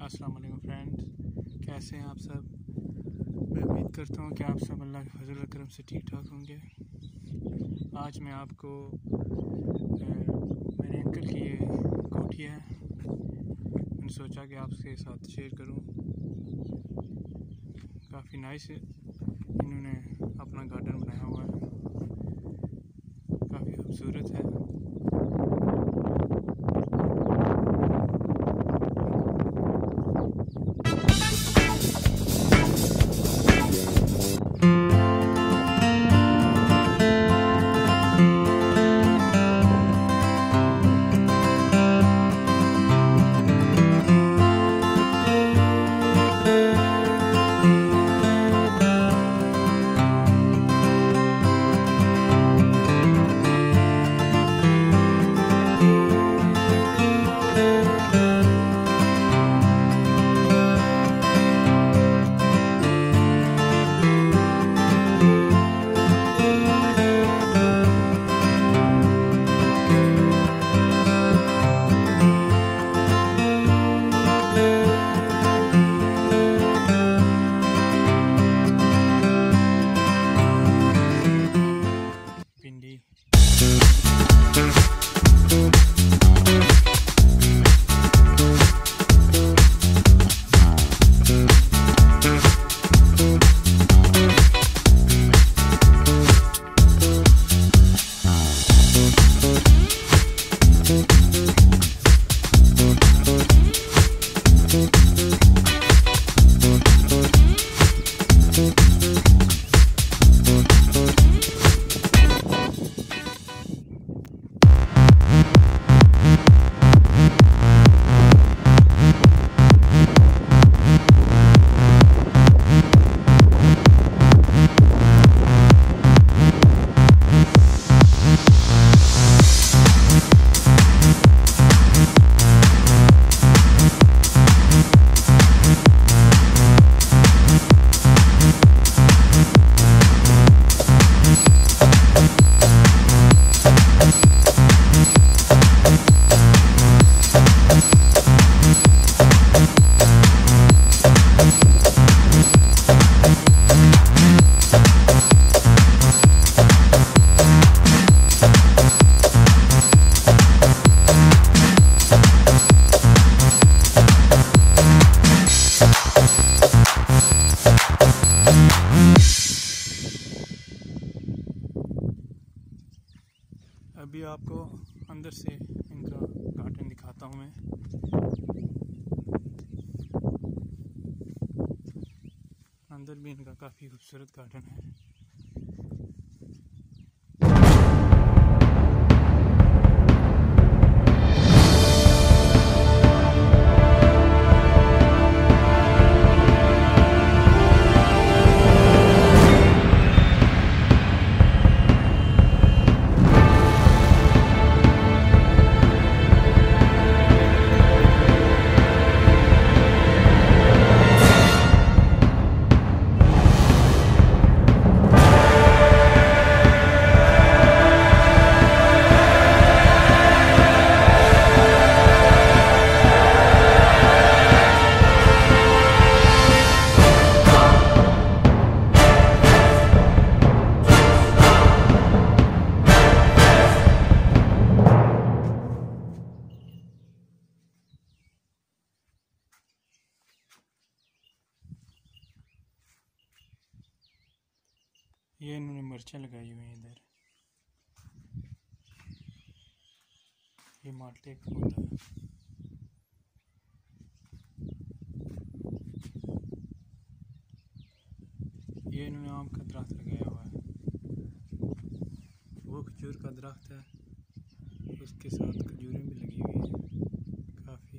अस्सलाम वालेकुम फ्रेंड्स, कैसे हैं आप सब। मैं उम्मीद करता हूँ कि आप सब अल्लाह के फजल और करम से ठीक ठाक होंगे। आज मैं आपको मेरे अंकल की ये कोठी है, मैंने सोचा कि आपके साथ शेयर करूँ। काफ़ी नाइस इन्होंने अपना गार्डन बनाया हुआ है, काफ़ी खूबसूरत है। अभी आपको अंदर से इनका गार्डन दिखाता हूँ मैं। अंदर भी इनका काफ़ी खूबसूरत गार्डन है। ये इन्होंने मिर्चें लगाई हुई हैं इधर। ये माल्टे का पौधा है। ये इन्होंने आम का दरख्त लगाया हुआ है। वो खजूर का दरख्त है, उसके साथ खजूरें भी लगी हुई हैं काफ़ी।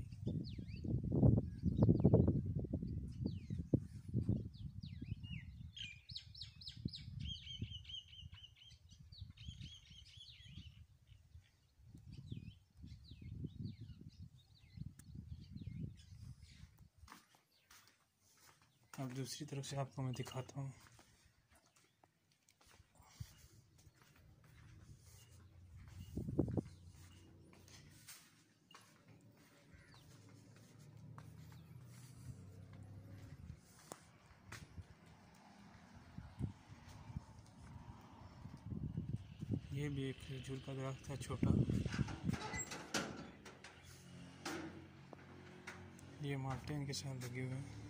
अब दूसरी तरफ से आपको मैं दिखाता हूँ। ये भी एक खजूर का दरख्त है छोटा। ये माल्टे इनके साथ लगे हुए हैं।